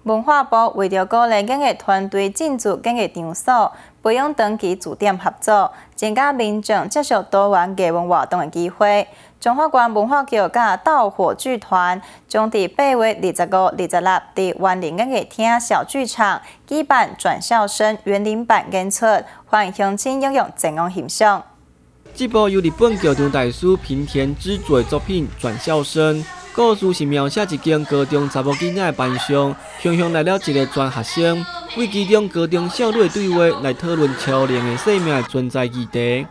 文化部为着鼓励演艺团队进驻演艺场所，培养长期驻点合作，增加民众接受多元艺文活动的机会。中华县文化局甲斗火剧团将伫8月25、26伫园林演艺厅小剧场举办转校生园林版演出，欢迎乡亲踊跃前往欣赏。 这部由日本剧场大师平田之助的作品《转校生》。故事是描写一间高中查某囡仔的班上，雄雄来了一个转学生，为其中高中少女的对话来讨论超龄的生命的存在议题。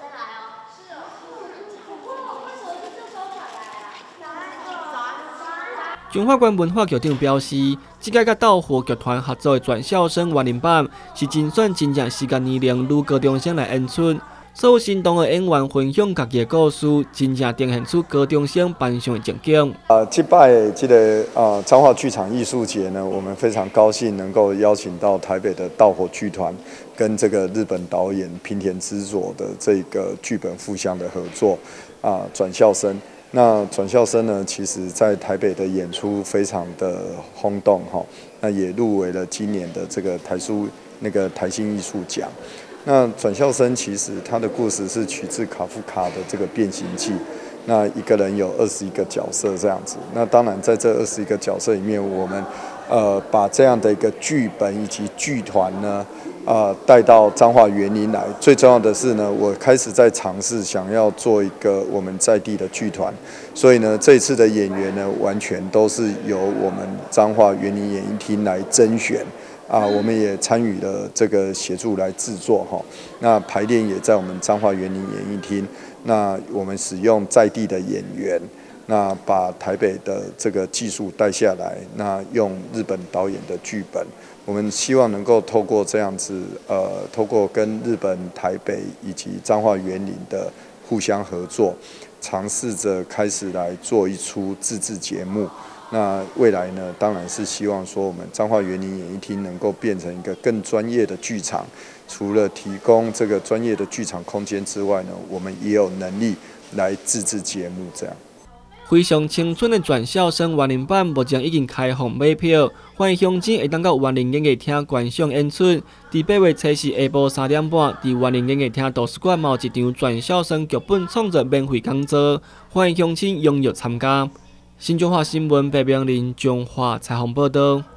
中华县文化局长表示，这届甲斗火剧团合作的转校生园林版，是精选真正适合年龄女高中生来演出。所有心动的演员分享家己的故事，真正呈现出高中生班上的情景。 这摆的这个彰化剧场艺术节呢，我们非常高兴能够邀请到台北的斗火剧团跟这个日本导演平田之佐的这个剧本互相的合作转校生。那转校生呢，其实在台北的演出非常的轰动哈，那也入围了今年的这个台新艺术奖。那转校生其实他的故事是取自卡夫卡的这个《变形记》，那一个人有21个角色这样子。那当然在这21个角色里面，我们把这样的一个剧本以及剧团呢，带到彰化园林来。最重要的是呢，我开始在尝试想要做一个我们在地的剧团，所以呢，这一次的演员呢，完全都是由我们彰化园林演艺厅来甄选。我们也参与了这个协助来制作哈，那排练也在我们彰化园林演艺厅。那我们使用在地的演员，那把台北的这个技术带下来，那用日本导演的剧本，我们希望能够透过这样子，透过跟日本、台北以及彰化园林的互相合作，尝试着开始来做一出自制节目。那未来呢，当然是希望说我们彰化园林演艺厅能够变成一个更专业的剧场。除了提供这个专业的剧场空间之外呢，我们也有能力来自制节目这样。 非常青春的转校生园林版目前已经开放买票，欢迎乡亲会当到园林演艺厅观赏演出。伫8月7日下晡3点半，伫园林演艺厅图书馆有一场转校生剧本创作免费讲座，欢迎乡亲踊跃参加。新中华新闻白明林中华采访报道。